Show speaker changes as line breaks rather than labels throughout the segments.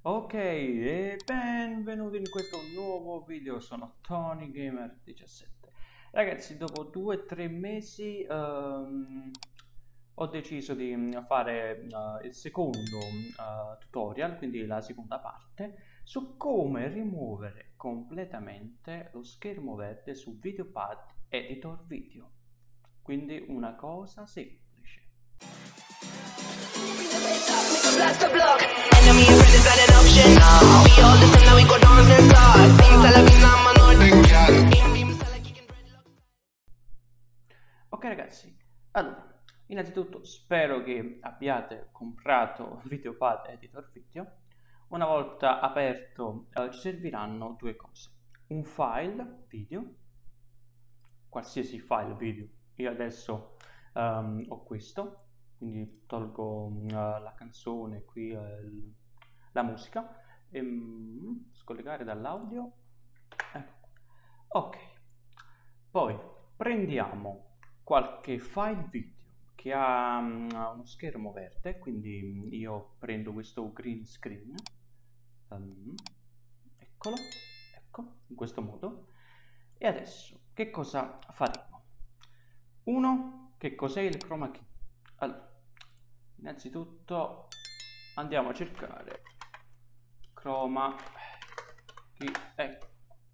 Ok, e benvenuti in questo nuovo video, sono Tony Gamer 17. Ragazzi, dopo 2 o 3 mesi ho deciso di fare il secondo tutorial, quindi la seconda parte, su come rimuovere completamente lo schermo verde su VideoPad Editor Video. Quindi una cosa semplice.
Blast the block. Enemy and friend is not an option. We all listen now we go dance and start. Sing Salavina Manor.
Ok ragazzi, allora, innanzitutto spero che abbiate comprato VideoPad Editor Video. Una volta aperto ci serviranno due cose: un file video, qualsiasi file video. Io adesso ho questo, quindi tolgo la canzone qui, la musica, e scollegare dall'audio. Ecco. Ok, poi prendiamo qualche file video che ha uno schermo verde, quindi io prendo questo green screen, eccolo, ecco, in questo modo. E adesso che cosa faremo? Uno, che cos'è il chroma key? Allora, innanzitutto andiamo a cercare chroma key, ecco,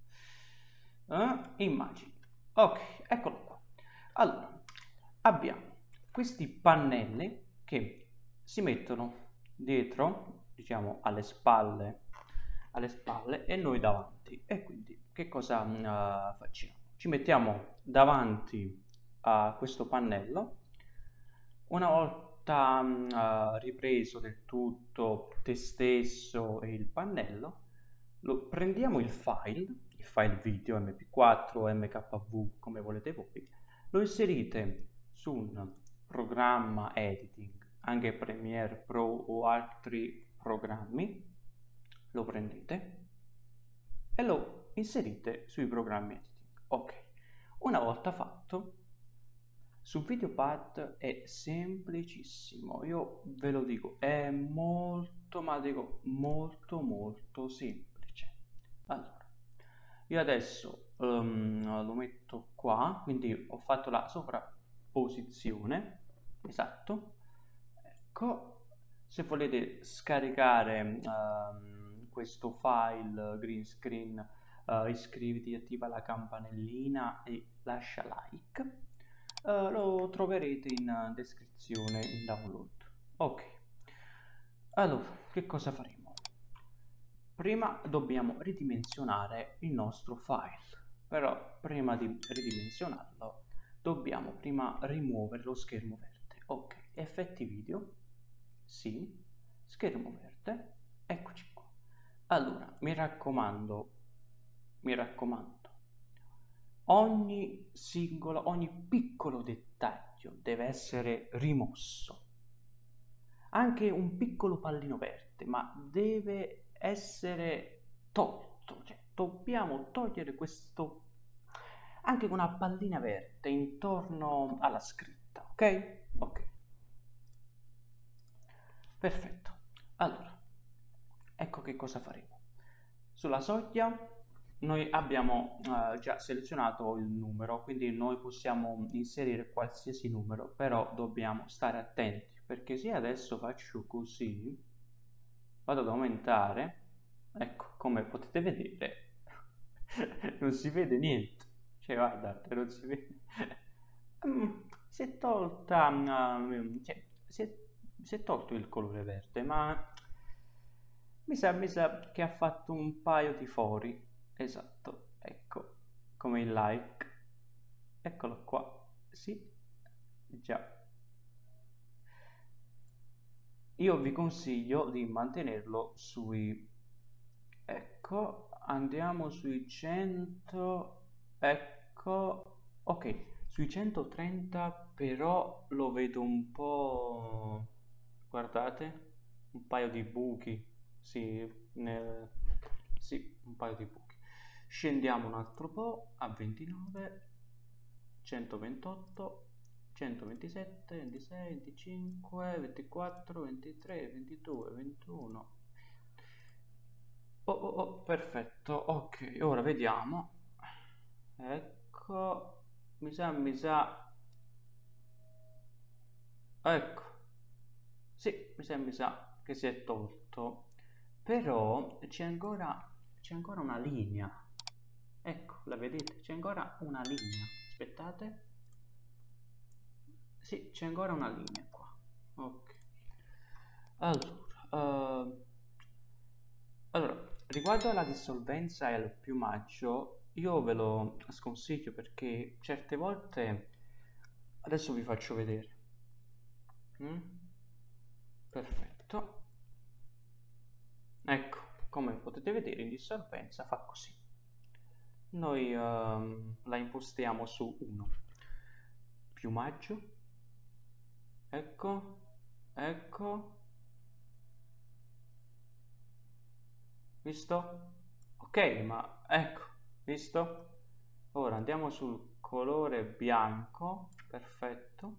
immagini. Ok, eccolo qua. Allora, abbiamo questi pannelli che si mettono dietro, diciamo alle spalle e noi davanti. E quindi che cosa facciamo? Ci mettiamo davanti a questo pannello. Una volta ripreso del tutto te stesso e il pannello, prendiamo il file video mp4 mkv come volete voi, lo inserite su un programma editing, anche Premiere Pro o altri programmi, lo prendete e lo inserite sui programmi editing. Ok, una volta fatto, su VideoPad è semplicissimo, io ve lo dico, è molto, ma dico molto semplice. Allora, io adesso lo metto qua, quindi ho fatto la sovrapposizione, esatto, ecco. Se volete scaricare questo file green screen, iscriviti, attiva la campanellina e lascia like. Lo troverete in descrizione, in download. Ok, allora che cosa faremo? Prima dobbiamo ridimensionare il nostro file, però prima di ridimensionarlo dobbiamo prima rimuovere lo schermo verde. Ok, effetti video, sì, schermo verde, eccoci qua. Allora, mi raccomando, ogni piccolo dettaglio deve essere rimosso. Anche un piccolo pallino verde, ma deve essere tolto. Cioè, dobbiamo togliere questo, anche una pallina verde intorno alla scritta, ok? Ok, perfetto. Allora, ecco che cosa faremo. Sulla soglia noi abbiamo già selezionato il numero, quindi noi possiamo inserire qualsiasi numero, però dobbiamo stare attenti, perché se adesso faccio così, vado ad aumentare, ecco, come potete vedere, non si vede niente, cioè guardate, non si vede. Si è tolta, cioè, si è tolto il colore verde, ma mi sa che ha fatto un paio di fori. Esatto, ecco, come il like. Eccolo qua. Sì, già. Io vi consiglio di mantenerlo sui... Ecco, andiamo sui 100... Ecco, ok, sui 130 però lo vedo un po'... Guardate, un paio di buchi. Sì, sì, un paio di buchi. Scendiamo un altro po' a 29, 128, 127, 26, 25, 24, 23, 22, 21. perfetto, ok, ora vediamo. Ecco, mi sa, ecco, sì, mi sa che si è tolto, però c'è ancora una linea. Ecco, la vedete? C'è ancora una linea. Aspettate. Sì, c'è ancora una linea qua. Ok. Allora, riguardo alla dissolvenza e al piumaggio, io ve lo sconsiglio perché certe volte, adesso vi faccio vedere. Perfetto. Ecco, come potete vedere in dissolvenza fa così. Noi la impostiamo su 1. Piumaggio. Ecco, ecco. Visto? Ok, ma ecco, visto? Ora andiamo sul colore bianco, perfetto.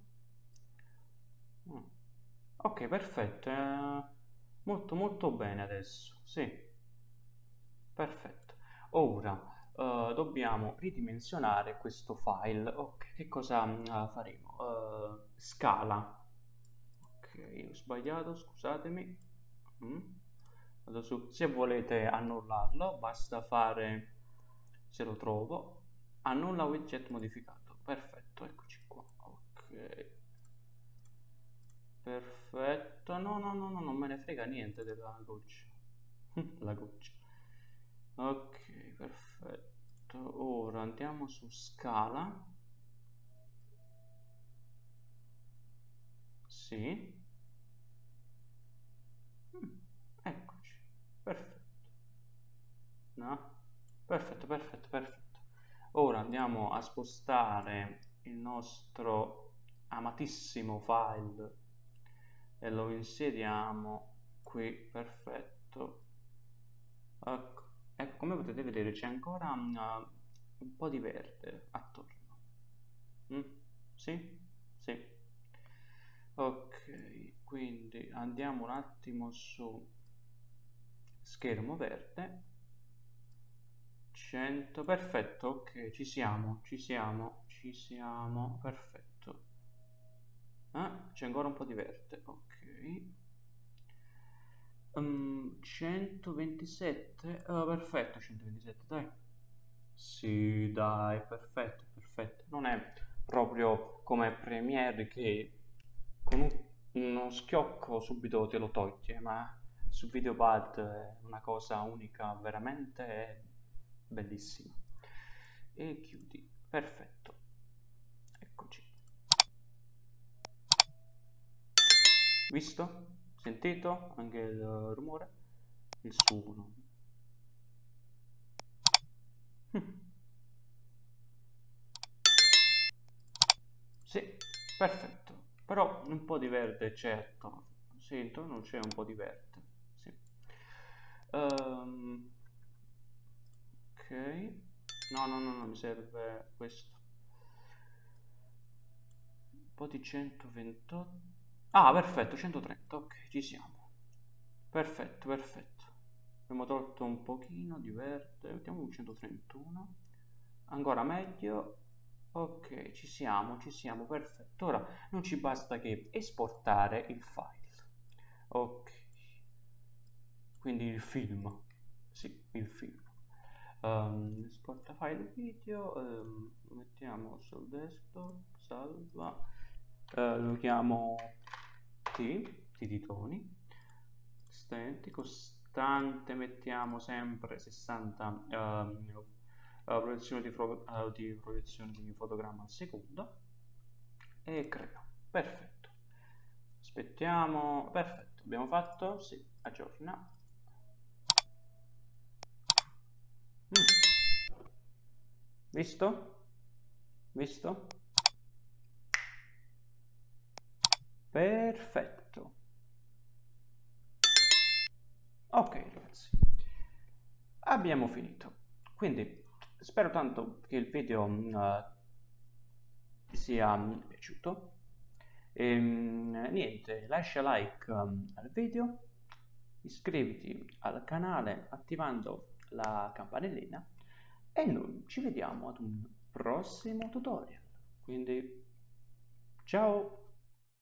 Ok, perfetto, molto molto bene adesso, sì, perfetto. Ora dobbiamo ridimensionare questo file. Ok, che cosa faremo? Scala. Ok, ho sbagliato, scusatemi. Vado su. Se volete annullarlo, basta fare, se lo trovo, annulla widget modificato. Perfetto, eccoci qua. Ok, perfetto. No, non me ne frega niente della goccia. La goccia. Ok, perfetto. Ora andiamo su scala. Sì. Eccoci. Perfetto. No? Perfetto, perfetto, perfetto. Ora andiamo a spostare il nostro amatissimo file e lo inseriamo qui. Perfetto. Ecco, ecco, come potete vedere c'è ancora un po' di verde attorno. Sì? Sì. Ok, quindi andiamo un attimo su schermo verde. 100, perfetto, ok, ci siamo, perfetto. C'è ancora un po' di verde, ok. 127, perfetto, 127, dai. Sì, dai, perfetto, perfetto. Non è proprio come Premiere che con uno schiocco subito te lo toglie, ma su Videopad è una cosa unica, veramente bellissima. E chiudi, perfetto. Eccoci. Visto? Sentito? Anche il rumore? Il suono. Sì, perfetto. Però un po' di verde c'è attorno. Sì, intorno c'è un po' di verde. Sì. Ok. No, mi serve questo. Un po' di 128. Ah, perfetto, 130. Ok, ci siamo. Perfetto, perfetto. Abbiamo tolto un pochino di verde. Mettiamo un 131. Ancora meglio. Ok, ci siamo, perfetto. Ora non ci basta che esportare il file. Ok, quindi il film. Sì, il film. Esporta file video, lo mettiamo sul desktop, salva, lo chiamo di toni, costante, mettiamo sempre 60 proiezioni di proiezione di fotogramma al secondo e crea. Perfetto. Aspettiamo. Perfetto. Abbiamo fatto? Sì. Aggiorna. Visto? Visto? Perfetto. Ok ragazzi, abbiamo finito. Quindi spero tanto che il video ti sia piaciuto. Niente, lascia like al video, iscriviti al canale attivando la campanellina e noi ci vediamo ad un prossimo tutorial. Quindi ciao!